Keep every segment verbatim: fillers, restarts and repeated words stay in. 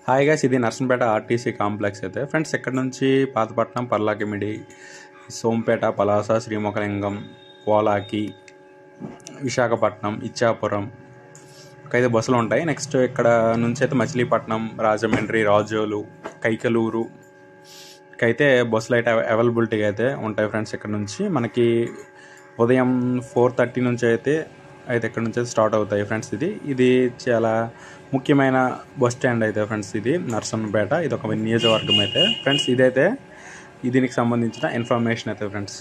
Hi guys, ఇది Narasannapeta RTC complex అయితే friends. ఇక్కడ నుంచి పాతపట్నం, పర్లాకిమిడి, సోంపేట, పలాస, శ్రీముఖలింగం, పోలాకి, విశాఖపట్నం, ఇచ్చాపురం అయితే బస్సులు ఉంటాయి. నెక్స్ట్ ఇక్కడ నుంచి అయితే మచిలీపట్నం, రాజమండ్రి, రాజోలు, కైకలూరు అయితే బస్సులు అయితే అవైలబిలిటీ అయితే ఉంటాయి ఫ్రెండ్స్. ఇక్కడ నుంచి మనకి ఉదయం ఫోర్ థర్టీ నుంచి అయితే అయితే ఇక్కడ నుంచి అయితే స్టార్ట్ అవుతాయి ఫ్రెండ్స్. ఇది ఇది చాలా ముఖ్యమైన బస్ స్టాండ్ అయితే ఫ్రెండ్స్. ఇది నర్సన్నపేట, ఇది ఒక నియోజకవర్గం అయితే ఫ్రెండ్స్. ఇదైతే దీనికి సంబంధించిన ఇన్ఫర్మేషన్ అయితే ఫ్రెండ్స్.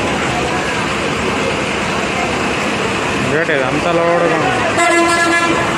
అంత లోడుగా